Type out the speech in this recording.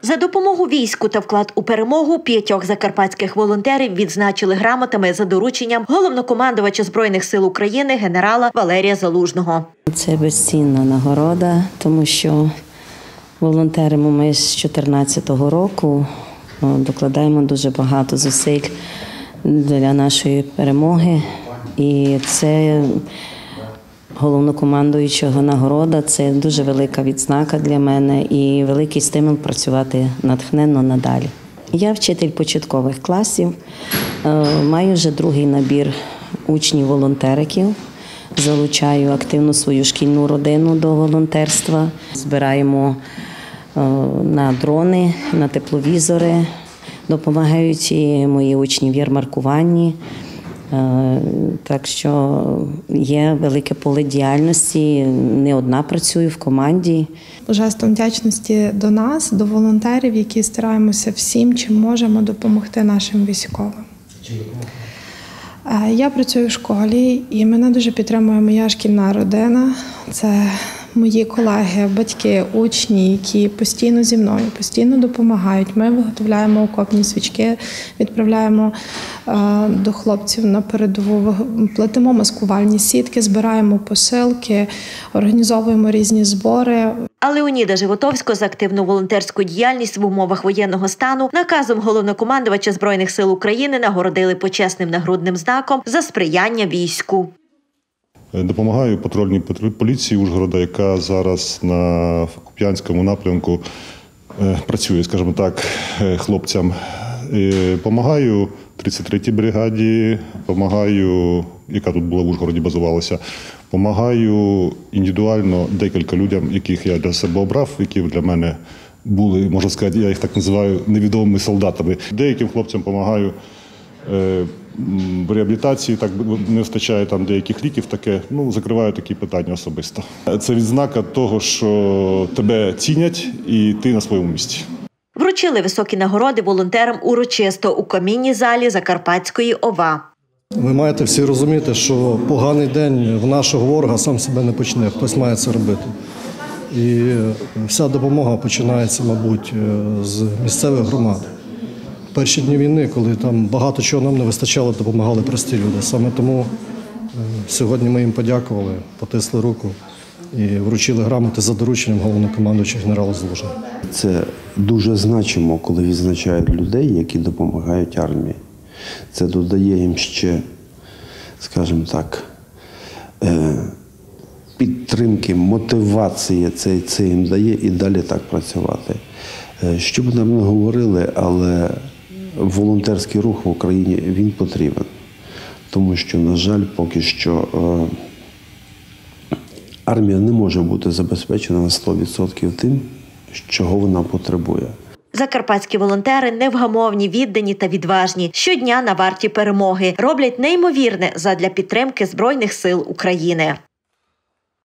За допомогу війську та вклад у перемогу 5 закарпатських волонтерів відзначили грамотами за дорученням головнокомандувача Збройних сил України генерала Валерія Залужного. Це безцінна нагорода, тому що волонтеримо ми з 2014 року, докладаємо дуже багато зусиль для нашої перемоги. І це головнокомандуючого нагорода – це дуже велика відзнака для мене і великий стимул працювати натхненно надалі. Я вчитель початкових класів, маю вже другий набір учнів-волонтериків, залучаю активно свою шкільну родину до волонтерства, збираємо на дрони, на тепловізори, допомагають і мої учні в ярмаркуванні. Так що є велике поле діяльності, не одна працюю в команді. Жестом вдячності до нас, до волонтерів, які стараємося всім, чим можемо допомогти нашим військовим. Я працюю в школі і мене дуже підтримує моя шкільна родина. Це мої колеги, батьки, учні, які постійно зі мною, постійно допомагають. Ми виготовляємо окопні свічки, відправляємо до хлопців на передову, плетемо маскувальні сітки, збираємо посилки, організовуємо різні збори. А Леоніда Животовського за активну волонтерську діяльність в умовах воєнного стану наказом головнокомандувача Збройних сил України нагородили почесним нагрудним знаком за сприяння війську. Допомагаю патрульній поліції Ужгорода, яка зараз на Куп'янському напрямку працює, скажімо так, хлопцям. Допомагаю 33-й бригаді, допомагаю, яка тут була в Ужгороді, базувалася. Допомагаю індивідуально декілька людям, яких я для себе обрав, які для мене були, можна сказати, я їх так називаю, невідомими солдатами. Деяким хлопцям допомагаю в реабілітації, так не вистачає там деяких ліків, таке, закриваю такі питання особисто. Це відзнака того, що тебе цінять і ти на своєму місці. Вручили високі нагороди волонтерам урочисто у камінній залі Закарпатської ОВА. Ви маєте всі розуміти, що поганий день в нашого ворога сам себе не почне, хтось має це робити. І вся допомога починається, мабуть, з місцевих громад. Перші дні війни, коли там багато чого нам не вистачало, допомагали прості люди. Саме тому сьогодні ми їм подякували, потисли руку і вручили грамоти за дорученням головнокомандуючого генерала Залужного. Це дуже значимо, коли відзначають людей, які допомагають армії. Це додає їм ще, скажімо так, підтримки, мотивації, це їм дає і далі так працювати. Що б нам не говорили, але волонтерський рух в Україні, він потрібен. Тому що, на жаль, поки що армія не може бути забезпечена на 100% тим, чого вона потребує. Закарпатські волонтери невгамовні, віддані та відважні. Щодня на варті перемоги. Роблять неймовірне задля підтримки Збройних сил України.